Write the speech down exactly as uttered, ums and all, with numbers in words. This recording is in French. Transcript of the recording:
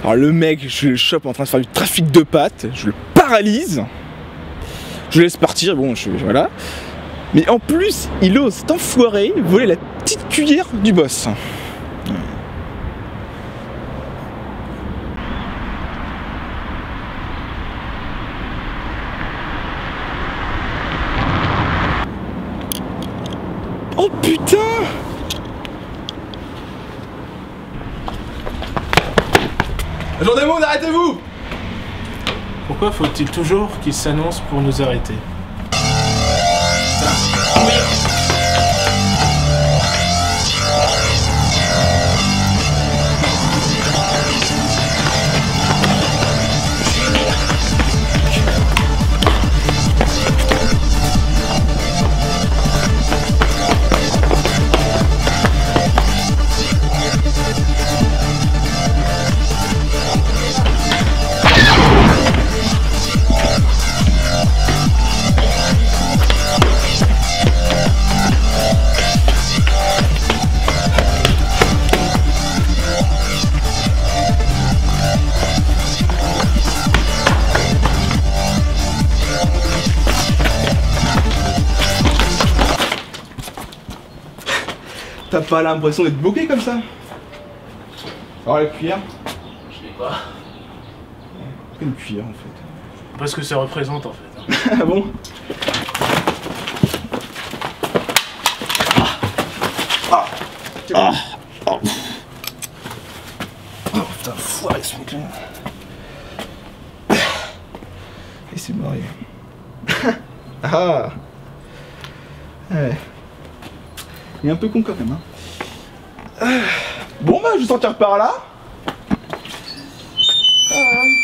Alors le mec, je le chope en train de faire du trafic de pâtes, je le paralyse, je le laisse partir, bon, je, voilà. Mais en plus, il ose, cet enfoiré, voler la petite cuillère du boss. Oh putain! Agent des Mondes, arrêtez-vous! Pourquoi faut-il toujours qu'il s'annonce pour nous arrêter? T'as pas l'impression d'être bloqué comme ça? Alors la cuillère? Je sais pas. Pourquoi une cuillère en fait? Pas ce que ça représente en fait. Ah bon? Ah! Ah! Oh, oh putain, foiré ce mec là. Et c'est barré. Ah! Ouais. Il est un peu con quand même. Hein. Bon bah je vais sortir par là. Ah.